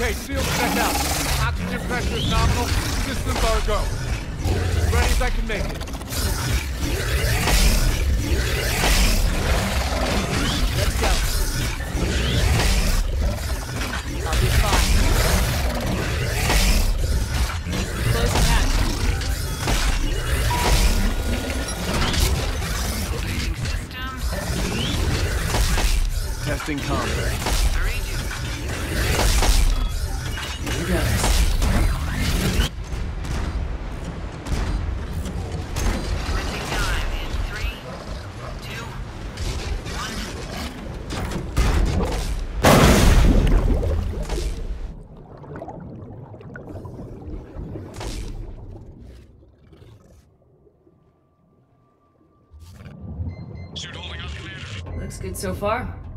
Okay, shields check out. Oxygen pressure is nominal. Systems are a go. As ready as I can make it. Let's go. I'll be fine. Close the hatch. Testing combat. Here goes. Suit holding up, Commander. Looks good so far.